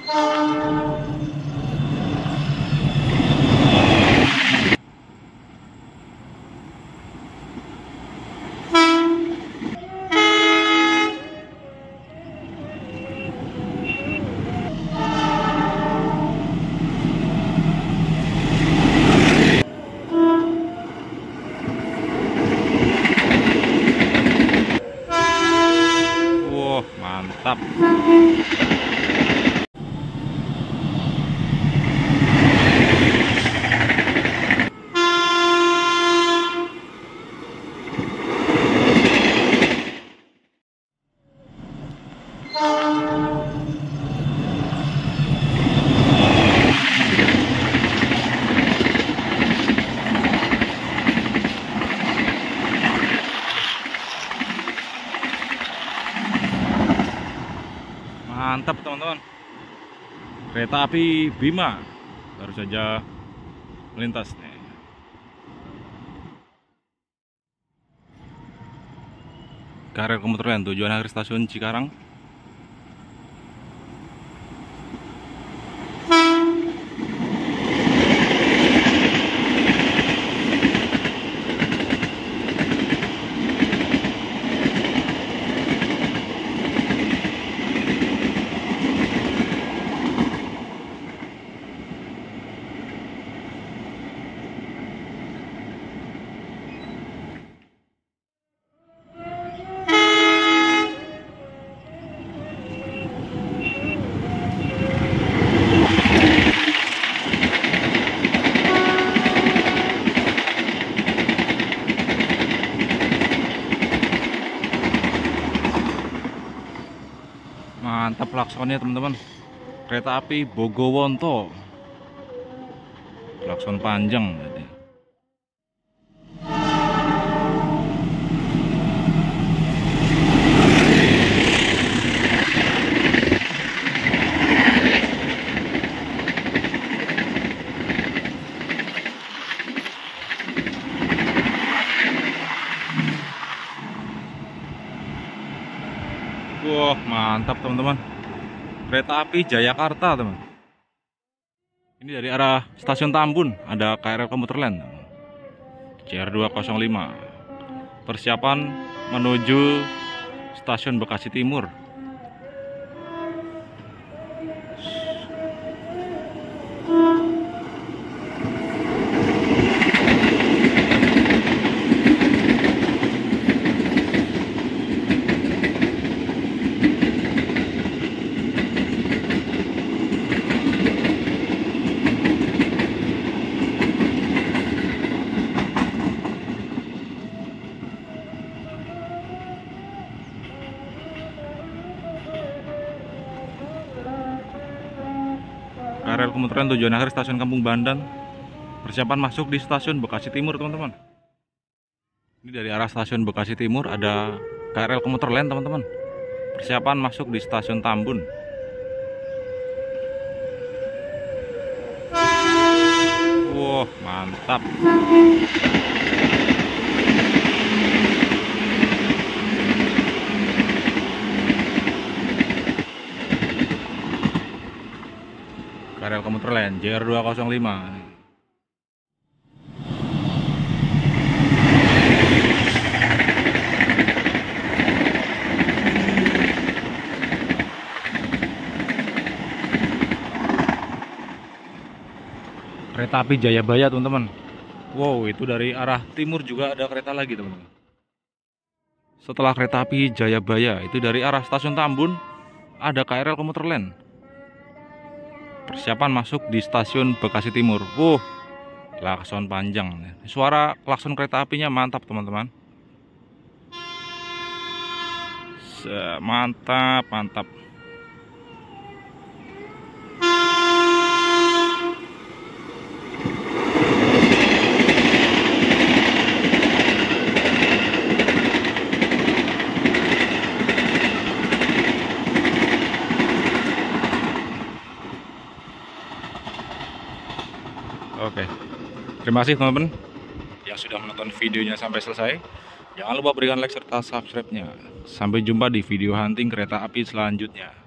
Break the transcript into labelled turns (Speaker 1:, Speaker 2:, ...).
Speaker 1: Mantap. Mantap teman-teman, kereta api Bima baru saja melintas nih. KRL komuter lain tujuan akhir stasiun Cikarang. Mantap klaksonnya teman-teman, kereta api Bogowonto, klakson panjang tadi. Wah, mantap teman-teman, kereta api Jayakarta teman. Ini dari arah stasiun Tambun ada KRL komuter lain JR205. Persiapan menuju stasiun Bekasi Timur. KRL komuter lain tujuan akhir stasiun Kampung Bandan. Persiapan masuk di stasiun Bekasi Timur teman-teman. Ini dari arah stasiun Bekasi Timur ada KRL komuter lain teman-teman. Persiapan masuk di stasiun Tambun. Wah, mantap. KRL komuter lain JR205. Kereta api Jayabaya teman-teman. Wow, itu dari arah timur juga ada kereta lagi teman-teman. Setelah kereta api Jayabaya itu dari arah stasiun Tambun ada KRL komuter lain. Persiapan masuk di stasiun Bekasi Timur. Klakson panjang. Suara klakson kereta apinya mantap teman-teman. Mantap, mantap. Oke, terima kasih teman-teman yang sudah menonton videonya sampai selesai. Jangan lupa berikan like serta subscribe-nya. Sampai jumpa di video hunting kereta api selanjutnya.